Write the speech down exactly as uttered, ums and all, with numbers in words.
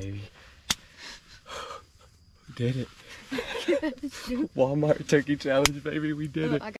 baby. We did it. Walmart turkey challenge, baby. We did Oh, it. I